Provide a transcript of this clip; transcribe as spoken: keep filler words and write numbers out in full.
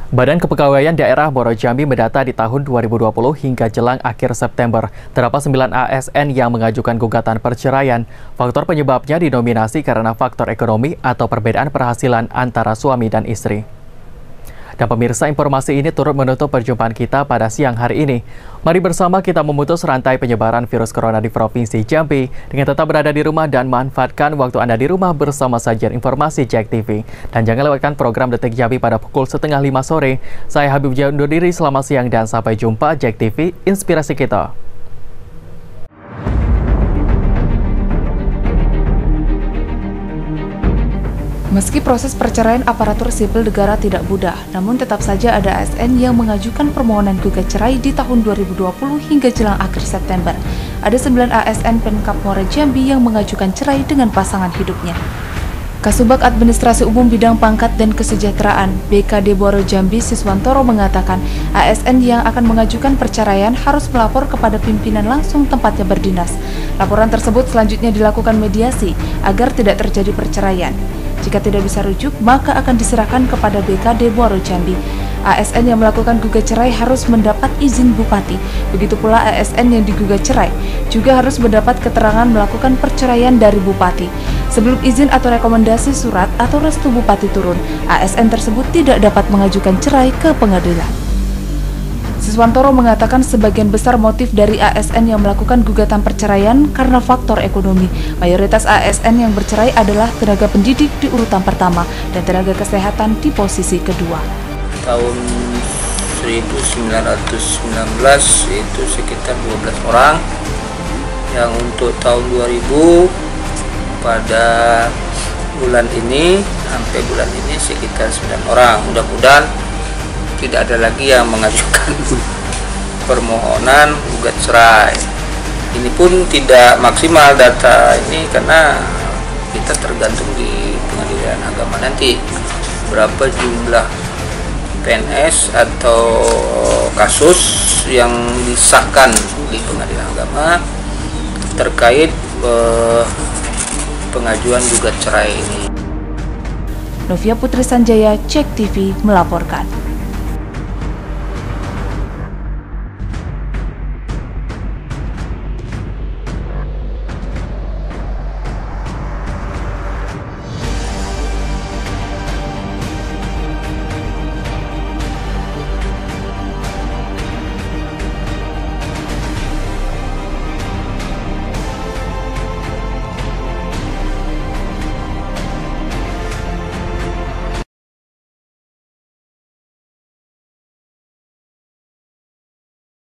Badan Kepegawaian Daerah Muaro Jambi mendata di tahun dua ribu dua puluh hingga jelang akhir September, terdapat sembilan A S N yang mengajukan gugatan perceraian. Faktor penyebabnya didominasi karena faktor ekonomi atau perbedaan penghasilan antara suami dan istri. Dan pemirsa, informasi ini turut menutup perjumpaan kita pada siang hari ini. Mari bersama kita memutus rantai penyebaran virus corona di Provinsi Jambi dengan tetap berada di rumah dan manfaatkan waktu Anda di rumah bersama sajian informasi Jack T V. Dan jangan lewatkan program Detik Jambi pada pukul setengah lima sore. Saya Habib Jaya undur diri, selamat siang dan sampai jumpa. Jack T V, inspirasi kita. Meski proses perceraian aparatur sipil negara tidak mudah, namun tetap saja ada A S N yang mengajukan permohonan gugat cerai di tahun dua ribu dua puluh hingga jelang akhir September. Ada sembilan A S N Pemkab Muaro Jambi yang mengajukan cerai dengan pasangan hidupnya. Kasubag Administrasi Umum Bidang Pangkat dan Kesejahteraan B K D Muaro Jambi Siswantoro mengatakan A S N yang akan mengajukan perceraian harus melapor kepada pimpinan langsung tempatnya berdinas. Laporan tersebut selanjutnya dilakukan mediasi agar tidak terjadi perceraian. Jika tidak bisa rujuk, maka akan diserahkan kepada B K D Muaro Jambi. A S N yang melakukan gugat cerai harus mendapat izin Bupati. Begitu pula A S N yang digugat cerai juga harus mendapat keterangan melakukan perceraian dari Bupati. Sebelum izin atau rekomendasi surat atau restu Bupati turun, A S N tersebut tidak dapat mengajukan cerai ke pengadilan. Siswantoro mengatakan sebagian besar motif dari A S N yang melakukan gugatan perceraian karena faktor ekonomi. Mayoritas A S N yang bercerai adalah tenaga pendidik di urutan pertama dan tenaga kesehatan di posisi kedua. Tahun seribu sembilan ratus sembilan belas itu sekitar dua belas orang. Yang untuk tahun dua ribu pada bulan ini sampai bulan ini sekitar sembilan orang. Mudah-mudahan tidak ada lagi yang mengajukan permohonan gugat cerai. Ini pun tidak maksimal data ini karena kita tergantung di pengadilan agama nanti berapa jumlah P N S atau kasus yang disahkan di pengadilan agama terkait eh, pengajuan gugat cerai ini. Novia Putri Sanjaya, Jack T V melaporkan.